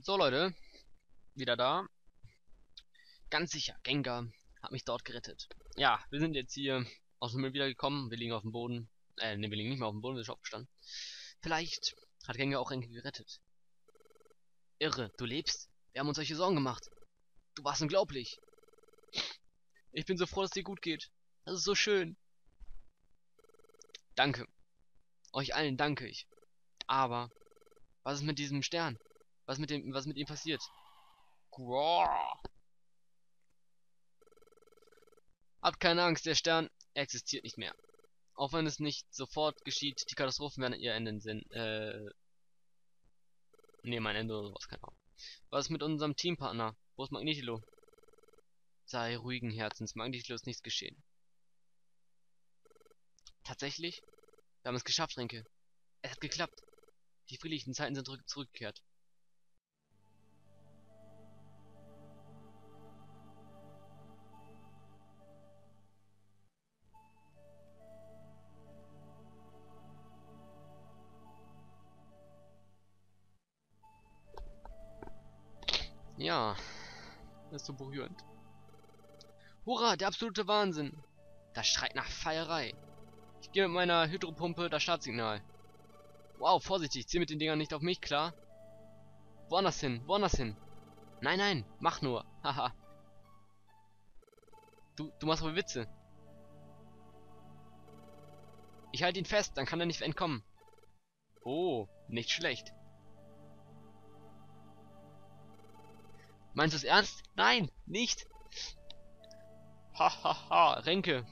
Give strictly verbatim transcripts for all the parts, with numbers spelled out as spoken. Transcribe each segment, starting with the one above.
So Leute, wieder da. Ganz sicher, Gengar hat mich dort gerettet. Ja, wir sind jetzt hier aus dem Müll wieder gekommen. Wir liegen auf dem Boden. Äh, ne, wir liegen nicht mehr auf dem Boden, wir sind schon aufgestanden. Vielleicht hat Gengar auch Renke gerettet. Irre, du lebst? Wir haben uns solche Sorgen gemacht. Du warst unglaublich. Ich bin so froh, dass es dir gut geht. Das ist so schön. Danke. Euch allen danke ich. Aber, was ist mit diesem Stern? Was mit dem, was mit ihm passiert? Groah. Habt keine Angst, der Stern existiert nicht mehr. Auch wenn es nicht sofort geschieht, die Katastrophen werden ihr Ende sind. Äh. Ne, mein Ende oder sowas, keine Ahnung. Was ist mit unserem Teampartner? Wo ist Magnetilo? Sei ruhigen Herzens, Magnetilo ist nichts geschehen. Tatsächlich? Wir haben es geschafft, Renke. Es hat geklappt. Die friedlichen Zeiten sind zurück zurückgekehrt. Ja, das ist so berührend. Hurra, der absolute Wahnsinn. Das schreit nach Feierei. Ich gehe mit meiner Hydropumpe das Startsignal. Wow, vorsichtig, zieh mit den Dingern nicht auf mich, klar? Woanders hin, woanders hin. Nein, nein, mach nur. Haha. du, du machst wohl Witze. Ich halte ihn fest, dann kann er nicht entkommen. Oh, nicht schlecht. Meinst du es ernst? Nein, nicht. Hahaha, ha, ha. Renke.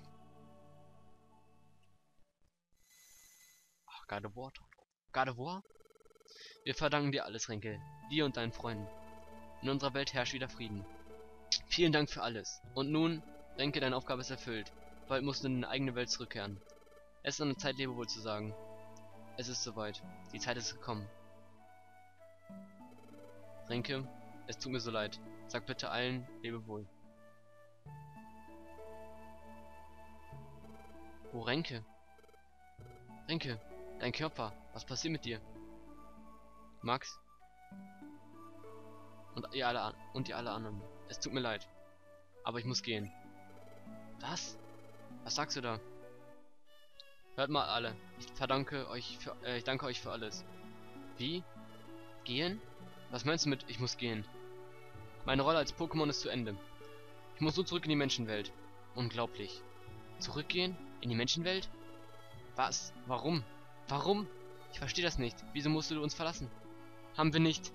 Ach, God of War. God of War? Wir verdanken dir alles, Renke. Dir und deinen Freunden. In unserer Welt herrscht wieder Frieden. Vielen Dank für alles. Und nun, Renke, deine Aufgabe ist erfüllt. Bald musst du in deine eigene Welt zurückkehren. Es ist an der Zeit, Lebewohl zu sagen. Es ist soweit. Die Zeit ist gekommen. Renke, es tut mir so leid. Sag bitte allen Lebewohl. Oh, Renke. Renke, dein Körper. Was passiert mit dir? Max? Und ihr alle an und ihr alle anderen. Es tut mir leid. Aber ich muss gehen. Was? Was sagst du da? Hört mal alle. Ich verdanke euch für, äh, ich danke euch für alles. Wie? Gehen? Was meinst du mit ich muss gehen? Meine Rolle als Pokémon ist zu Ende. Ich muss nur zurück in die Menschenwelt. Unglaublich. Zurückgehen? In die Menschenwelt? Was? Warum? Warum? Ich verstehe das nicht. Wieso musst du uns verlassen? Haben wir nicht...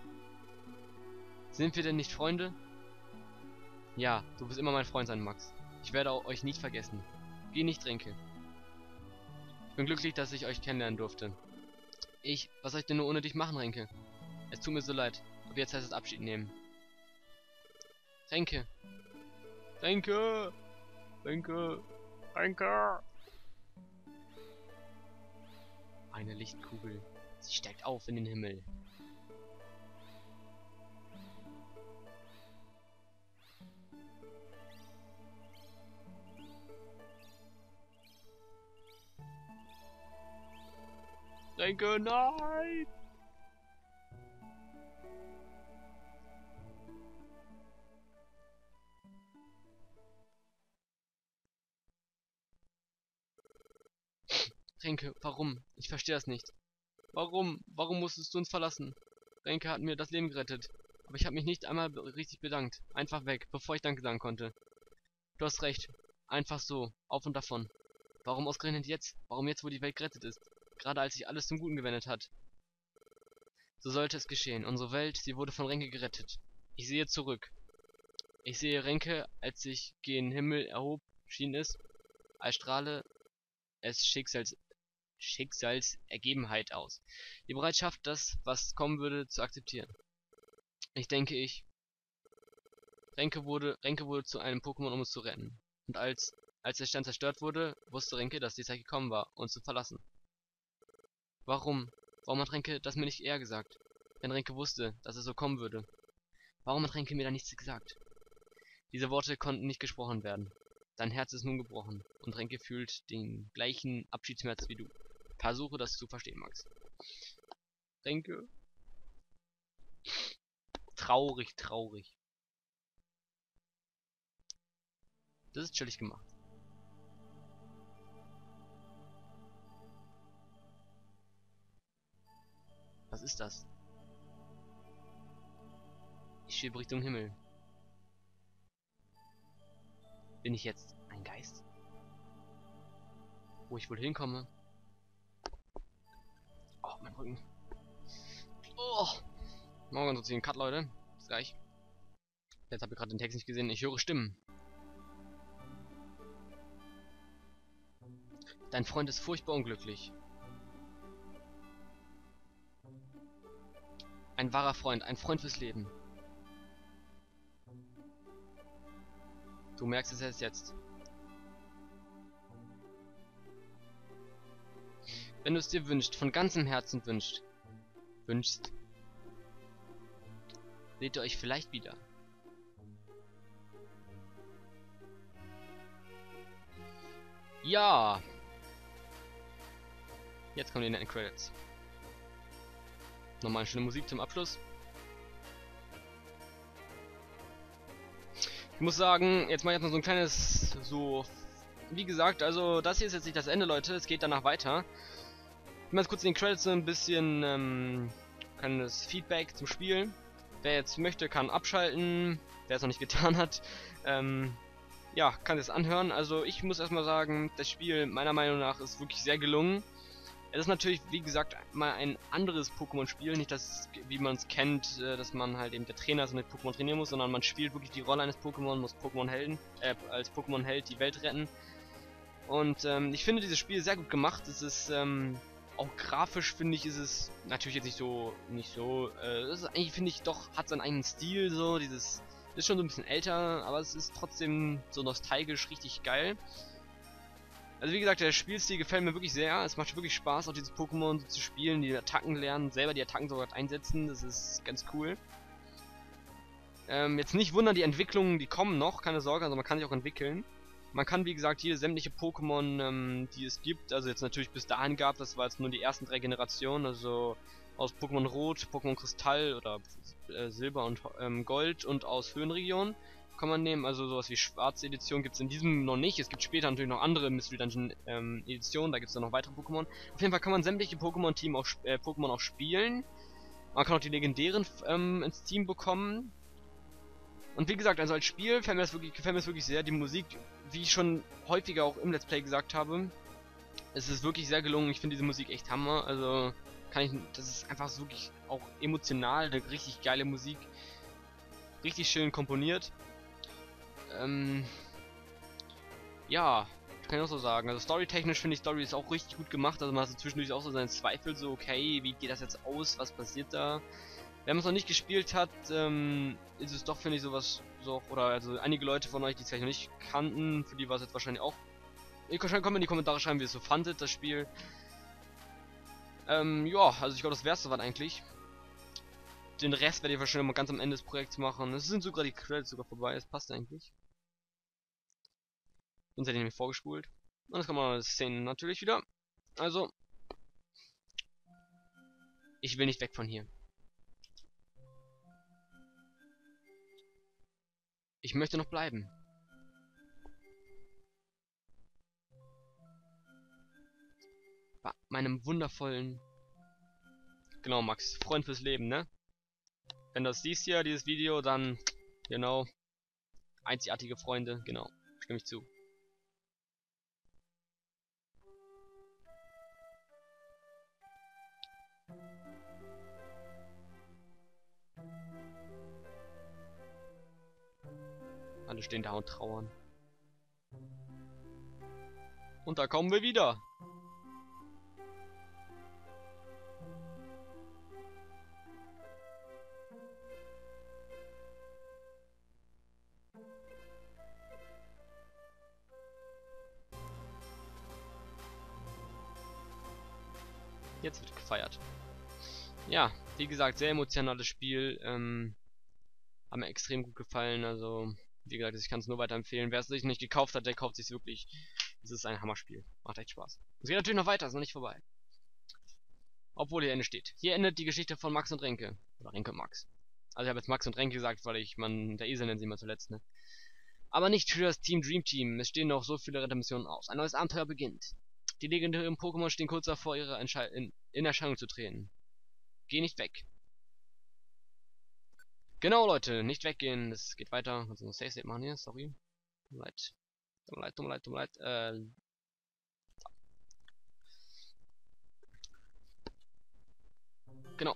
Sind wir denn nicht Freunde? Ja, du wirst immer mein Freund sein, Max. Ich werde auch euch nicht vergessen. Geh nicht, Renke. Ich bin glücklich, dass ich euch kennenlernen durfte. Ich... Was soll ich denn nur ohne dich machen, Renke? Es tut mir so leid. Aber jetzt heißt es Abschied nehmen. Renke. Renke. Renke. Renke. Eine Lichtkugel. Sie steigt auf in den Himmel. Renke, nein! Renke, warum? Ich verstehe das nicht. Warum? Warum musstest du uns verlassen? Renke hat mir das Leben gerettet. Aber ich habe mich nicht einmal be richtig bedankt. Einfach weg, bevor ich Danke sagen konnte. Du hast recht. Einfach so. Auf und davon. Warum ausgerechnet jetzt? Warum jetzt, wo die Welt gerettet ist? Gerade als sich alles zum Guten gewendet hat. So sollte es geschehen. Unsere Welt, sie wurde von Renke gerettet. Ich sehe zurück. Ich sehe Renke, als sich gen Himmel erhob, schien es, als strahle es Schicksals Schicksalsergebenheit aus. Die Bereitschaft, das, was kommen würde, zu akzeptieren. Ich denke, ich... Renke wurde, Renke wurde zu einem Pokémon, um uns zu retten. Und als, als der Stern zerstört wurde, wusste Renke, dass die Zeit gekommen war, uns zu verlassen. Warum? Warum hat Renke das mir nicht eher gesagt? Wenn Renke wusste, dass es so kommen würde. Warum hat Renke mir da nichts gesagt? Diese Worte konnten nicht gesprochen werden. Dein Herz ist nun gebrochen, und Renke fühlt den gleichen Abschiedsschmerz wie du. Versuche das zu verstehen, Max. Renke. traurig, traurig. Das ist chillig gemacht. Was ist das? Ich schwebe Richtung Himmel. Bin ich jetzt ein Geist? Wo ich wohl hinkomme? Oh, mein Rücken. Oh. Morgen so ziehen Cut, Leute. Bis gleich. Jetzt habe ich gerade den Text nicht gesehen. Ich höre Stimmen. Dein Freund ist furchtbar unglücklich. Ein wahrer Freund, ein Freund fürs Leben. Du merkst es erst jetzt. Wenn du es dir wünschst, von ganzem Herzen wünscht, wünschst, seht ihr euch vielleicht wieder. Ja. Jetzt kommen die netten Credits. Nochmal eine schöne Musik zum Abschluss. Ich muss sagen, jetzt mal jetzt noch so ein kleines, so, wie gesagt, also das hier ist jetzt nicht das Ende, Leute, es geht danach weiter. Ich mache jetzt kurz in den Credits so ein bisschen, ähm, kleines Feedback zum Spiel. Wer jetzt möchte, kann abschalten, wer es noch nicht getan hat, ähm, ja, kann es anhören. Also ich muss erstmal sagen, das Spiel meiner Meinung nach ist wirklich sehr gelungen. Es ist natürlich, wie gesagt, mal ein anderes Pokémon-Spiel, nicht das, wie man es kennt, äh, dass man halt eben der Trainer ist und mit Pokémon trainieren muss, sondern man spielt wirklich die Rolle eines Pokémon, muss Pokémon-Helden, äh, als Pokémon-Held die Welt retten. Und ähm, ich finde dieses Spiel sehr gut gemacht. Es ist, ähm, auch grafisch finde ich, ist es natürlich jetzt nicht so, nicht so, äh, es ist eigentlich, finde ich, doch, hat seinen eigenen Stil, so, dieses, ist schon so ein bisschen älter, aber es ist trotzdem so nostalgisch richtig geil. Also wie gesagt, der Spielstil gefällt mir wirklich sehr. Es macht wirklich Spaß, auch dieses Pokémon so zu spielen, die Attacken lernen, selber die Attacken sogar einsetzen. Das ist ganz cool. Ähm, jetzt nicht wundern, die Entwicklungen, die kommen noch, keine Sorge, also man kann sich auch entwickeln. Man kann, wie gesagt, jede sämtliche Pokémon, ähm, die es gibt, also jetzt natürlich bis dahin gab, das war jetzt nur die ersten drei Generationen, also aus Pokémon Rot, Pokémon Kristall oder äh, Silber und ähm, Gold und aus Höhenregionen kann man nehmen, also sowas wie schwarze Edition gibt es in diesem noch nicht. Es gibt später natürlich noch andere Mystery Dungeon ähm, Editionen, da gibt es dann noch weitere Pokémon. Auf jeden Fall kann man sämtliche Pokémon-Team auch, äh, Pokémon auch spielen. Man kann auch die legendären ähm, ins Team bekommen. Und wie gesagt, also als Spiel gefällt mir das wirklich, gefällt mir das wirklich sehr. Die Musik, wie ich schon häufiger auch im Let's Play gesagt habe, es ist wirklich sehr gelungen. Ich finde diese Musik echt Hammer. Also kann ich, das ist einfach so wirklich auch emotional, eine richtig geile Musik. Richtig schön komponiert. Ähm, ja, kann ich auch so sagen. Also storytechnisch finde ich, Story ist auch richtig gut gemacht. Also man hat so zwischendurch auch so seinen Zweifel, so okay, wie geht das jetzt aus, was passiert da? Wenn man es noch nicht gespielt hat, ähm, ist es doch, finde ich, sowas, so, oder also einige Leute von euch, die es vielleicht noch nicht kannten, für die war es jetzt wahrscheinlich auch. Ihr könnt schon in die Kommentare schreiben, wie ihr es so fandet, das Spiel. Ähm, ja, also ich glaube, das wär's soweit eigentlich. Den Rest werde ich wahrscheinlich mal ganz am Ende des Projekts machen. Es sind sogar die Credits sogar vorbei, es passt eigentlich. Sonst hätte ich nämlich vorgespult. Und jetzt kommen wir Szenen natürlich wieder. Also, ich will nicht weg von hier. Ich möchte noch bleiben. Bei meinem wundervollen... Genau, Max, Freund fürs Leben, ne? Wenn du das siehst hier, dieses Video, dann, genau, einzigartige Freunde, genau, stimme ich zu. Alle stehen da und trauern. Und da kommen wir wieder. Jetzt wird gefeiert. Ja, wie gesagt, sehr emotionales Spiel. Ähm, hat mir extrem gut gefallen. Also, wie gesagt, ich kann es nur weiterempfehlen. Wer es sich nicht gekauft hat, der kauft sich wirklich. Es ist ein Hammerspiel. Macht echt Spaß. Es geht natürlich noch weiter, ist noch nicht vorbei. Obwohl hier Ende steht. Hier endet die Geschichte von Max und Renke. Oder Renke und Max. Also ich habe jetzt Max und Renke gesagt, weil ich, man, der Esel nennt sie mal zuletzt, ne? Aber nicht für das Team Dream Team. Es stehen noch so viele Rettungsmissionen aus. Ein neues Abenteuer beginnt. Die legendären Pokémon stehen kurz davor, ihre Entschei in, in Erscheinung zu treten. Geh nicht weg. Genau, Leute, nicht weggehen. Es geht weiter. Also noch Safe State machen hier, sorry. Tut mir leid. Tut mir leid, tut mir leid, tut mir leid. Äh, genau.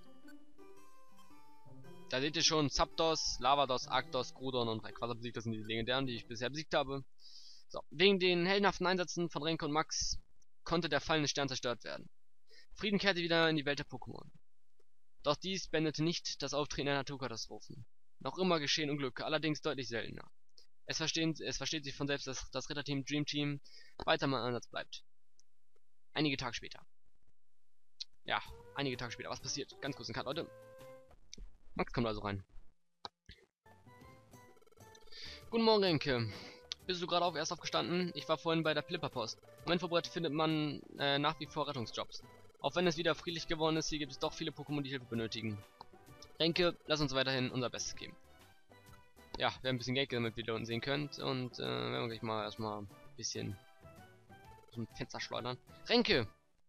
Da seht ihr schon Zapdos, Lavados, Arctos, Groudon und Rayquaza besiegt. Das sind die legendären, die ich bisher besiegt habe. So, wegen den heldenhaften Einsätzen von Renke und Max konnte der fallende Stern zerstört werden. Frieden kehrte wieder in die Welt der Pokémon. Doch dies beendete nicht das Auftreten der Naturkatastrophen. Noch immer geschehen Unglücke, allerdings deutlich seltener. Es, verstehen, es versteht sich von selbst, dass das Ritterteam Dream Team weiter mal im Einsatz bleibt. Einige Tage später. Ja, einige Tage später. Was passiert? Ganz kurz ein Cut, Leute. Max kommt also rein. Guten Morgen, Renke. Bist du gerade auch erst aufgestanden? Ich war vorhin bei der Flipperpost. Am Infobrett findet man äh, nach wie vor Rettungsjobs. Auch wenn es wieder friedlich geworden ist, hier gibt es doch viele Pokémon, die Hilfe benötigen. Renke, lass uns weiterhin unser Bestes geben. Ja, wir haben ein bisschen Geld gesammelt, wie ihr unten sehen könnt. Und äh, werden wir gleich mal erstmal ein bisschen so ein Fenster schleudern. Renke!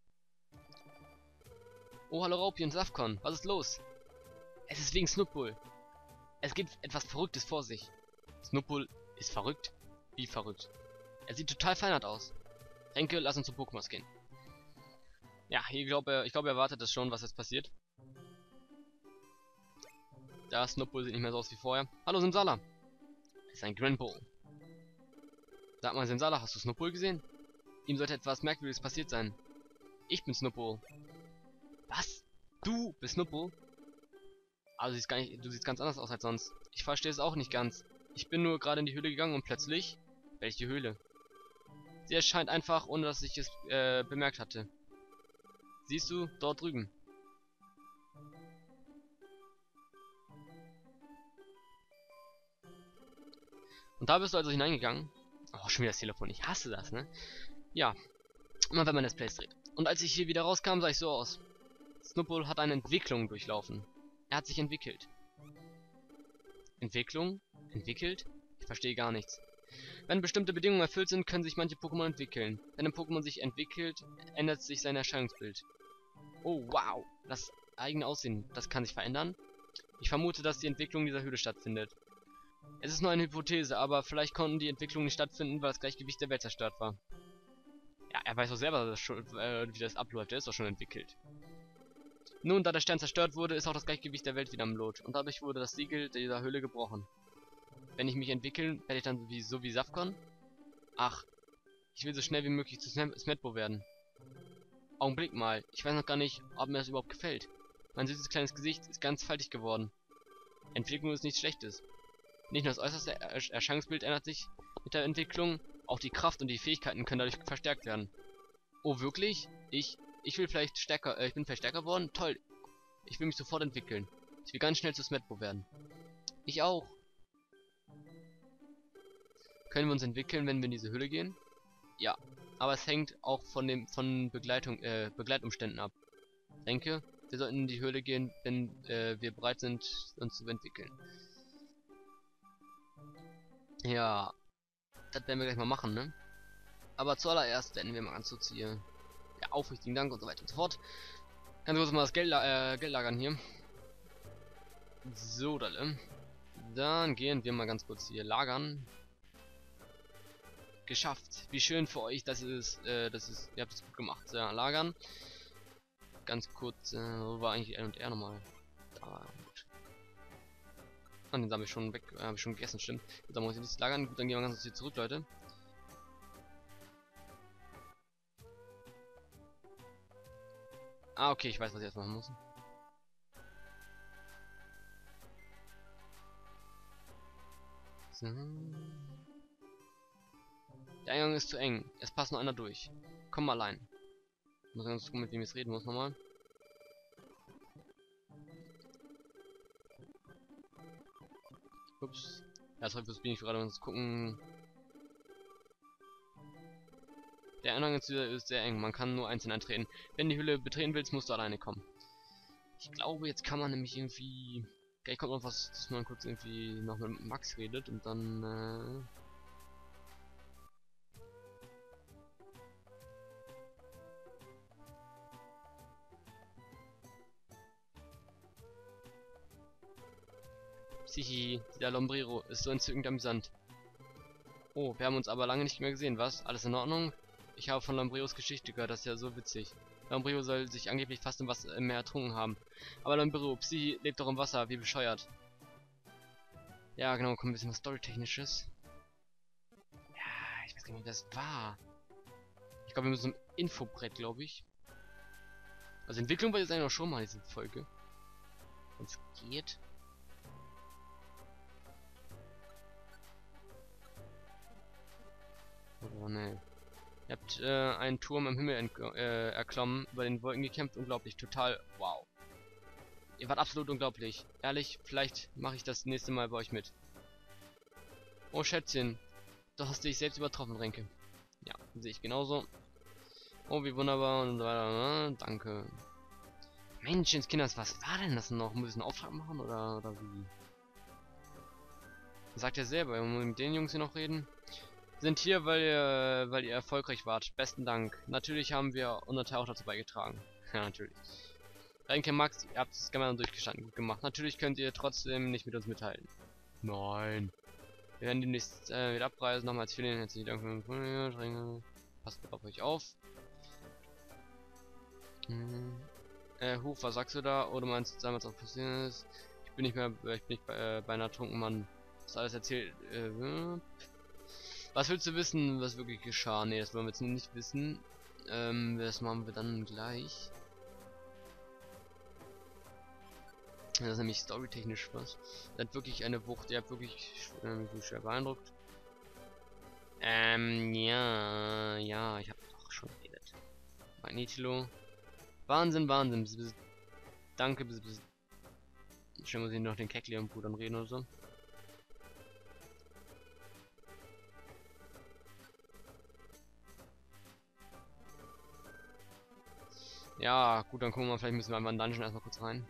Oh, hallo Raupi und Safcon. Was ist los? Es ist wegen Snoobull. Es gibt etwas Verrücktes vor sich. Snoobull ist verrückt? Wie verrückt? Er sieht total feinert aus. Renke, lass uns zum Pokémon gehen. Ja, ich glaube, ich glaube, er erwartet das schon, was jetzt passiert. Da Snoobull sieht nicht mehr so aus wie vorher. Hallo Simsala. Es ist ein Granbull. Sag mal, Simsala, hast du Snoobull gesehen? Ihm sollte etwas Merkwürdiges passiert sein. Ich bin Snoobull. Was? Du bist Snoobull? Also siehst gar nicht, du siehst ganz anders aus als sonst. Ich verstehe es auch nicht ganz. Ich bin nur gerade in die Höhle gegangen und plötzlich... Welche Höhle? Sie erscheint einfach, ohne dass ich es äh, bemerkt hatte. Siehst du, dort drüben. Und da bist du also hineingegangen. Oh, schon wieder das Telefon. Ich hasse das, ne? Ja. Immer wenn man das Place dreht. Und als ich hier wieder rauskam, sah ich so aus. Snoobull hat eine Entwicklung durchlaufen. Er hat sich entwickelt. Entwicklung? Entwickelt? Ich verstehe gar nichts. Wenn bestimmte Bedingungen erfüllt sind, können sich manche Pokémon entwickeln. Wenn ein Pokémon sich entwickelt, ändert sich sein Erscheinungsbild. Oh, wow. Das eigene Aussehen, das kann sich verändern? Ich vermute, dass die Entwicklung dieser Höhle stattfindet. Es ist nur eine Hypothese, aber vielleicht konnten die Entwicklungen nicht stattfinden, weil das Gleichgewicht der Welt zerstört war. Ja, er weiß doch selber, dass das schon, äh, wie das abläuft. Er ist doch schon entwickelt. Nun, da der Stern zerstört wurde, ist auch das Gleichgewicht der Welt wieder am Lot. Und dadurch wurde das Siegel dieser Höhle gebrochen. Wenn ich mich entwickeln, werde ich dann wie, so wie Safcon? Ach, ich will so schnell wie möglich zu Smetbo werden. Augenblick mal, ich weiß noch gar nicht, ob mir das überhaupt gefällt. Mein süßes kleines Gesicht ist ganz faltig geworden. Entwicklung ist nichts Schlechtes. Nicht nur das äußerste er Erscheinungsbild ändert sich mit der Entwicklung, auch die Kraft und die Fähigkeiten können dadurch verstärkt werden. Oh, wirklich? Ich, ich will vielleicht stärker, äh, ich bin vielleicht stärker geworden? Toll. Ich will mich sofort entwickeln. Ich will ganz schnell zu Smetbo werden. Ich auch. Können wir uns entwickeln, wenn wir in diese Höhle gehen? Ja, aber es hängt auch von dem von Begleitung, äh, Begleitumständen ab. Ich denke, wir sollten in die Höhle gehen, wenn äh, wir bereit sind, uns zu entwickeln. Ja, das werden wir gleich mal machen, ne? Aber zuallererst werden wir mal ganz kurz hier, ja, aufrichtigen Dank und so weiter und so fort. Ganz kurz mal das Geld, äh, Geld lagern hier. So, dalle. Dann gehen wir mal ganz kurz hier lagern. Geschafft. Wie schön für euch, das ist, äh, das ist, ihr habt es gut gemacht. Ja, lagern. Ganz kurz, äh, wo war eigentlich L und R nochmal? Da, gut. Ah, den habe ich schon weg, äh, habe ich schon gegessen, stimmt. Gut, dann muss ich das lagern. Gut, dann gehen wir ganz kurz hier zurück, Leute. Ah, okay, ich weiß, was ich jetzt machen muss. So. Der Eingang ist zu eng. Es passt nur einer durch. Komm mal allein. Ich muss ganz gucken, mit wem ich reden muss nochmal. Ups. Ja, sorry, bin ich gerade uns gucken. Der Eingang ist, ist sehr eng. Man kann nur einzeln eintreten. Wenn du die Hülle betreten willst, musst du alleine kommen. Ich glaube, jetzt kann man nämlich irgendwie Gleich kommt noch was, dass man kurz irgendwie noch mit Max redet und dann, äh... Sichi, der Lombrero ist so entzückend amüsant. Oh, wir haben uns aber lange nicht mehr gesehen, was? Alles in Ordnung? Ich habe von Lombreros Geschichte gehört, das ist ja so witzig. Lombrero soll sich angeblich fast im Wasser im Meer ertrunken haben. Aber Lombrero, Psy lebt doch im Wasser, wie bescheuert. Ja, genau, kommt ein bisschen was Storytechnisches. Ja, ich weiß gar nicht, wie das war. Ich glaube, wir müssen zum Infobrett, glaube ich. Also Entwicklung war jetzt eigentlich noch schon mal diese Folge. Wenn es geht. Oh ne. Ihr habt äh, einen Turm am Himmel äh, erklommen, über den Wolken gekämpft. Unglaublich, total wow. Ihr wart absolut unglaublich. Ehrlich, vielleicht mache ich das nächste Mal bei euch mit. Oh Schätzchen, du hast dich selbst übertroffen, Renke. Ja, sehe ich genauso. Oh, wie wunderbar und so weiter. Ne? Danke. Menschenskinders, was war denn das noch? Müssen wir einen Auftrag machen oder, oder wie? Sagt er selber, wir müssen mit den Jungs hier noch reden. Sind hier, weil ihr, weil ihr erfolgreich wart. Besten Dank. Natürlich haben wir unser Teil auch dazu beigetragen. Ja, natürlich. Renke, Max, ihr habt es gemeinsam durchgestanden. Gut gemacht. Natürlich könnt ihr trotzdem nicht mit uns mithalten. Nein. Wir werden demnächst äh, wieder abreisen. Nochmals vielen herzlichen Dank für den Renke. Passt auf euch auf. Hm. Äh, Huf, was sagst du da? Oder meinst du damals auch passiert ist? Ich bin nicht mehr, ich bin nicht bei, äh, bei einer trunken Mann. Das alles erzählt. Äh, was willst du wissen, was wirklich geschah? Ne, das wollen wir jetzt nicht wissen. Ähm, das machen wir dann gleich. Das ist nämlich storytechnisch was. Das hat wirklich eine Wucht, der hat wirklich äh, mich schwer beeindruckt. Ähm, ja, ja, ich habe doch schon geredet. Magnetilo. Wahnsinn, Wahnsinn. Bis, bis, danke, bis, bis. Schön, muss ich noch den Keckli und Brudern reden oder so. Ja, gut, dann gucken wir mal, vielleicht müssen wir einfach in den Dungeon erstmal kurz rein.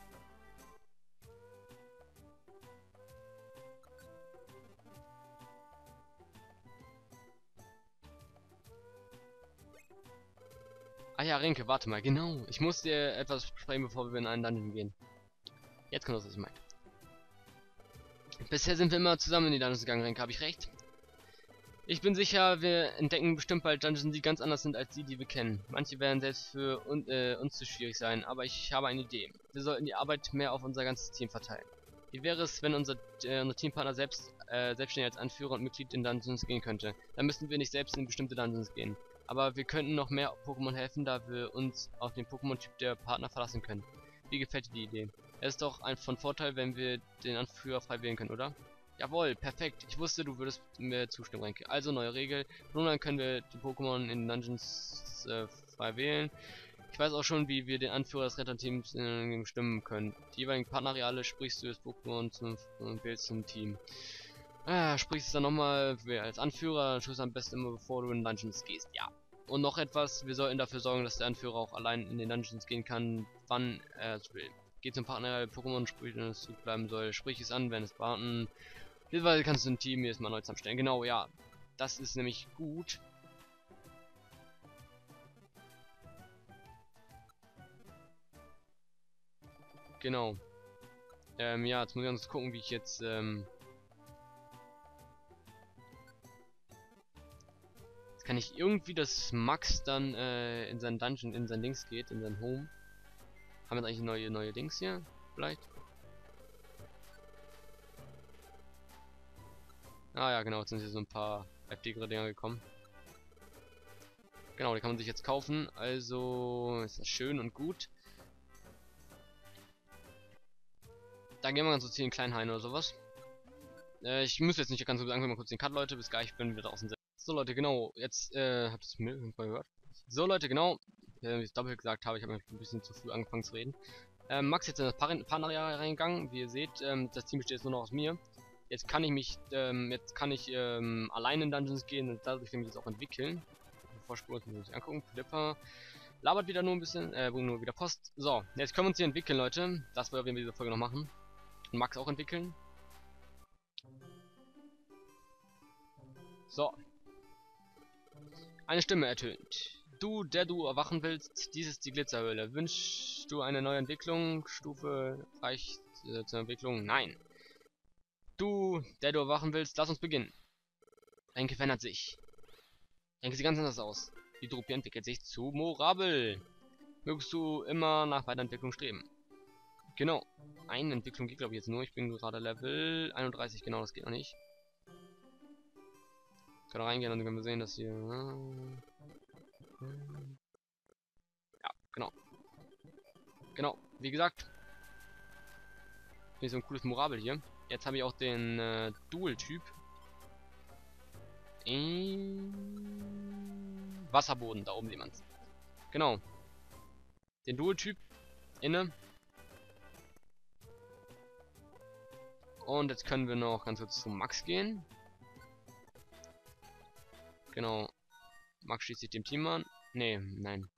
Ah ja, Renke, warte mal, genau. Ich muss dir etwas sprechen, bevor wir in einen Dungeon gehen. Jetzt kommt das, was ich meine. Bisher sind wir immer zusammen in die Dungeons gegangen, Renke, habe ich recht? Ich bin sicher, wir entdecken bestimmt bald Dungeons, die ganz anders sind als die, die wir kennen. Manche werden selbst für un äh, uns zu schwierig sein, aber ich habe eine Idee. Wir sollten die Arbeit mehr auf unser ganzes Team verteilen. Wie wäre es, wenn unser, äh, unser Teampartner selbst äh, selbstständig als Anführer und Mitglied in Dungeons gehen könnte? Dann müssten wir nicht selbst in bestimmte Dungeons gehen. Aber wir könnten noch mehr Pokémon helfen, da wir uns auf den Pokémon-Typ der Partner verlassen können. Wie gefällt dir die Idee? Es ist doch ein von Vorteil, wenn wir den Anführer frei wählen können, oder? Jawohl, perfekt. Ich wusste, du würdest mir zustimmen, Renke. Also, neue Regel. Nun dann können wir die Pokémon in Dungeons äh, frei wählen. Ich weiß auch schon, wie wir den Anführer des Retterteams äh, bestimmen können. Die jeweiligen Partnerreale sprichst du das Pokémon zum und wählst zum Team. Ah, sprichst es dann nochmal als Anführer, dann tust du am besten immer, bevor du in Dungeons gehst. Ja. Und noch etwas, wir sollten dafür sorgen, dass der Anführer auch allein in den Dungeons gehen kann, wann er es will. Geht zum Partner Pokémon, sprich, wenn es bleiben soll, sprich es an, wenn es warten. Hilfweise kannst du ein Team jetzt mal neu zusammenstellen. Genau, ja. Das ist nämlich gut. Genau. Ähm, ja, jetzt muss ich uns gucken, wie ich jetzt, ähm... Jetzt kann ich irgendwie, dass Max dann, äh, in seinen Dungeon, in sein Dings geht, in sein Home. Haben wir jetzt eigentlich neue, neue Dings hier? Vielleicht? Ah ja, genau, jetzt sind hier so ein paar heftigere Dinger gekommen. Genau, die kann man sich jetzt kaufen, also ist das schön und gut. Da gehen wir ganz so zu den kleinen Hain oder sowas. Äh, ich muss jetzt nicht ganz so sagen, wir mal kurz den Cut, Leute, bis gleich, wenn wir draußen sind. So Leute, genau, jetzt, äh, habt ihr es mir gehört? So Leute, genau, äh, wie ich doppelt gesagt habe, ich habe ein bisschen zu früh angefangen zu reden. Ähm, Max jetzt in das Partnerjahr reingegangen, wie ihr seht, ähm, das Team besteht jetzt nur noch aus mir. Jetzt kann ich mich, ähm, jetzt kann ich ähm, allein in Dungeons gehen und dadurch kann ich das auch entwickeln. Vorspulen müssen wir uns angucken. Flipper labert wieder nur ein bisschen, äh, bringt nur wieder Post. So, jetzt können wir uns hier entwickeln, Leute. Das wollen wir in dieser Folge noch machen. Max auch entwickeln. So. Eine Stimme ertönt. Du, der du erwachen willst, dies ist die Glitzerhöhle. Wünschst du eine neue Entwicklung? Stufe reicht äh, zur Entwicklung? Nein. Du, der du erwachen willst, lass uns beginnen. Renke verändert sich. Renke sieht ganz anders aus. Die Drupie entwickelt sich zu Morabel. Mögest du immer nach Weiterentwicklung streben. Genau. Eine Entwicklung geht, glaube ich, jetzt nur. Ich bin gerade Level einunddreißig. Genau, das geht noch nicht. Ich kann reingehen und dann können wir sehen, dass hier... Ja, genau. Genau, wie gesagt. Hier so ein cooles Morabel hier. Jetzt habe ich auch den äh, Dual-Typ. Wasserboden, da oben sieht man's. Genau. Den Dual-Typ. Inne. Und jetzt können wir noch ganz kurz zu Max gehen. Genau. Max schließt sich dem Team an. Nee, nein.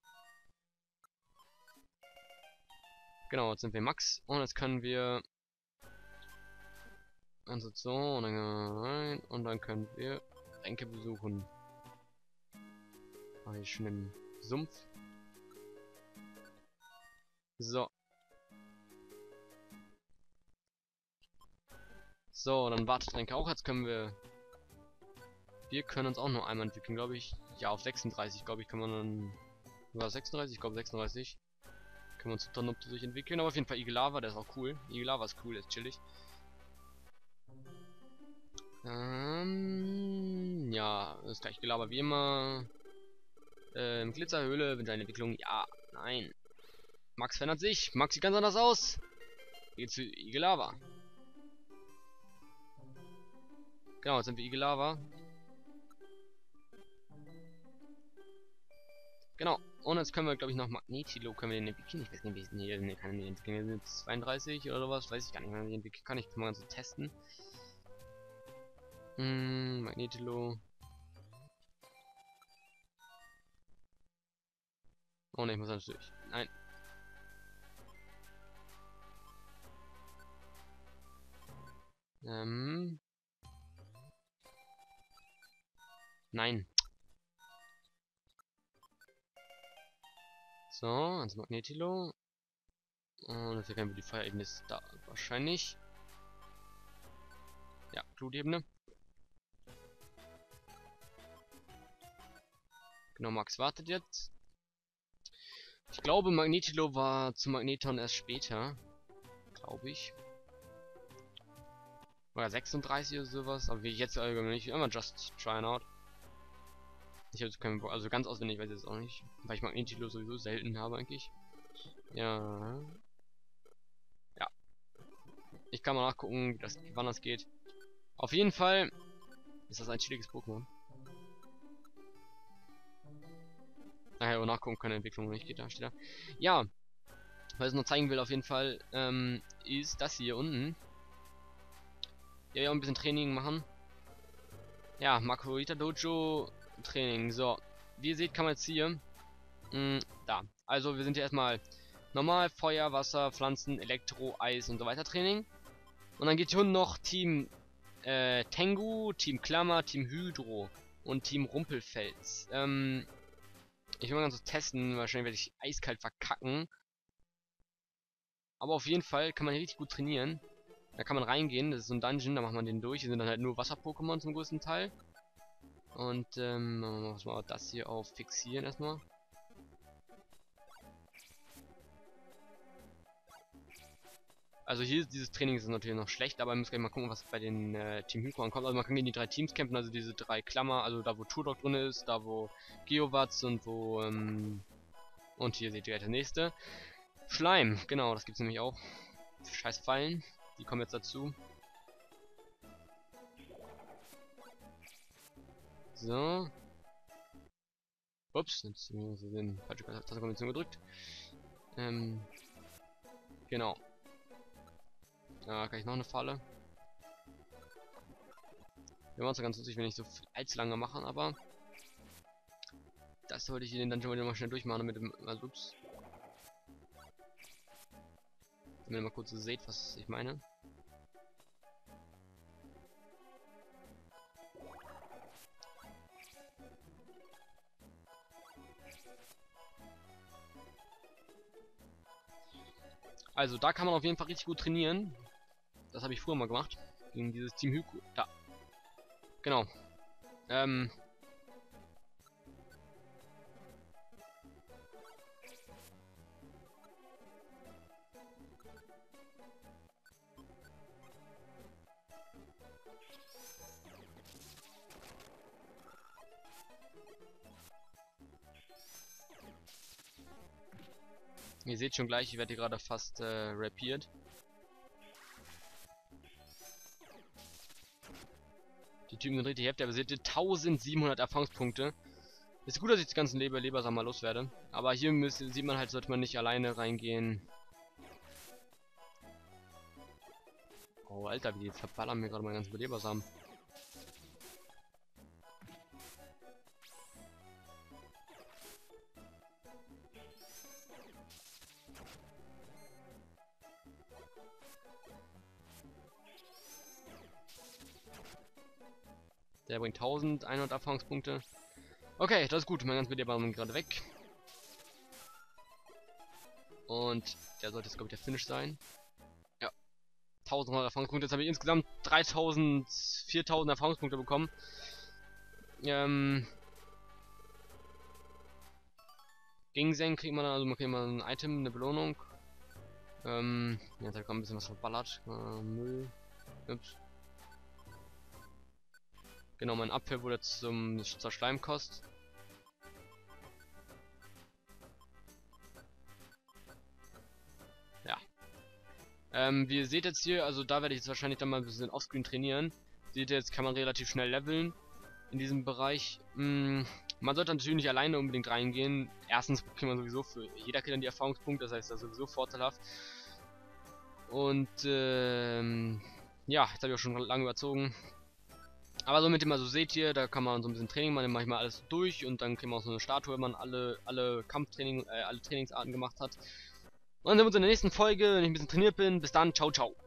Genau, jetzt sind wir Max. Und jetzt können wir... Also so, und dann gehen wir rein. Und dann können wir Ränke besuchen. War hier schon im Sumpf. So. So, dann wartet Ränke auch. Jetzt können wir... Wir können uns auch nur einmal entwickeln, glaube ich. Ja, auf sechsunddreißig, glaube ich, kann man dann... War sechsunddreißig? Ich glaube sechsunddreißig. Können wir uns dann noch durch entwickeln. Aber auf jeden Fall Igelava, der ist auch cool. Igelava ist cool, der ist chillig. Ähm... Ja, das gleiche Gelaber wie immer. Ähm, Glitzerhöhle, wenn deine Entwicklung... Ja, nein. Max verändert sich. Max sieht ganz anders aus. Geht zu Igelava. Genau, jetzt sind wir Igelava. Genau. Und jetzt können wir, glaube ich, noch Magnetilo können wir den entwickeln. Ich weiß nicht, wie ich den hier ne, kann den entwickeln. Wir sind zweiunddreißig oder sowas. Weiß ich gar nicht, wenn man den entwickeln kann. Ich kann mal so testen. Hm, Magnetilo. Oh ne, ich muss natürlich. Nein. Ähm. Nein. So, ans Magnetilo. Und dafür können wir die Feuerebene da wahrscheinlich. Ja, Blutebene. Genau, Max wartet jetzt. Ich glaube, Magnetilo war zu Magneton erst später. Glaube ich. Oder sechsunddreißig oder sowas. Aber wie ich jetzt allgemein immer just trying out. Ich habe keinen Bock, also ganz auswendig weiß ich jetzt auch nicht. Weil ich Magnetilo sowieso selten habe eigentlich. Ja. Ja. Ich kann mal nachgucken, wie das, wann das geht. Auf jeden Fall ist das ein chilliges Pokémon. Nachher auch nachgucken können, Entwicklung nicht geht, da steht da. Ja. Was ich noch zeigen will auf jeden Fall, ähm, ist das hier unten. Ja, ja, ein bisschen Training machen. Ja, Makuhita Dojo Training. So, wie ihr seht, kann man jetzt hier. Mh, da. Also, wir sind hier erstmal normal Feuer, Wasser, Pflanzen, Elektro, Eis und so weiter Training. Und dann geht hier unten noch Team äh, Tengu, Team Klammer, Team Hydro und Team Rumpelfels. Ähm, ich will mal ganz so testen. Wahrscheinlich werde ich eiskalt verkacken. Aber auf jeden Fall kann man hier richtig gut trainieren. Da kann man reingehen, das ist so ein Dungeon, da macht man den durch. Hier sind dann halt nur Wasser-Pokémon zum größten Teil. Und ähm, muss mal das hier auf fixieren erstmal. Also hier dieses Training ist natürlich noch schlecht, aber wir müssen gleich mal gucken, was bei den äh, Team Hydro ankommt. Also man kann gegen die drei Teams kämpfen, also diese drei Klammer, also da wo Turtok drin ist, da wo Geowatz und wo ähm, und hier seht ihr der nächste. Schleim, genau, das gibt's nämlich auch. Scheiß Fallen. Die kommen jetzt dazu. So. Ups, jetzt haben wir den falsche Tastenkombination gedrückt. Ähm. Genau. Da kann ich noch eine Falle. Wir machen es ganz lustig, wenn ich so allzu lange machen, aber das sollte ich in den Dungeon mal schnell durchmachen, damit dem. Also, ups. Wenn ihr mal kurz seht, was ich meine. Also da kann man auf jeden Fall richtig gut trainieren. Das habe ich früher mal gemacht. Gegen dieses Team Hyko. Da. Genau. Ähm. Ihr seht schon gleich, ich werde hier gerade fast äh, rapiert. Die Typen sind richtig heftig, aber seht ihr, eintausendsiebenhundert Erfahrungspunkte. Ist gut, dass ich das ganze Leber Leber sag mal loswerde. Aber hier müsst, sieht man halt, sollte man nicht alleine reingehen. Oh Alter, wie die verballern mir gerade meinen ganzen Belebersamen. Der bringt eintausendeinhundert Erfahrungspunkte. Okay, das ist gut. Mein ganzes Beleber sind gerade weg. Und der sollte jetzt, glaube ich, der Finish sein. Ja. eintausendneunhundert Erfahrungspunkte. Jetzt habe ich insgesamt dreitausend, viertausend Erfahrungspunkte bekommen. Ähm. Ginseng kriegt man dann, also man kriegt mal ein Item, eine Belohnung. Ähm. Ja, da kommt ein bisschen was verballert. Äh, Müll. Ups. Genau, mein Apfel wurde zum, zur Schleimkost. Ja. Ähm, wie ihr seht jetzt hier, also da werde ich jetzt wahrscheinlich dann mal ein bisschen offscreen trainieren. Seht ihr, jetzt kann man relativ schnell leveln in diesem Bereich. Hm, man sollte natürlich nicht alleine unbedingt reingehen. Erstens kriegt man sowieso für jeder kriegt dann die Erfahrungspunkte, das heißt, das ist sowieso vorteilhaft. Und ähm, ja, jetzt habe ich auch schon lange überzogen. Aber so mit dem, also seht ihr, da kann man so ein bisschen Training machen, manchmal alles durch und dann kriegt man auch so eine Statue, wenn man alle alle Kampftraining, äh, alle Trainingsarten gemacht hat. Und dann sehen wir uns in der nächsten Folge, wenn ich ein bisschen trainiert bin. Bis dann, ciao, ciao.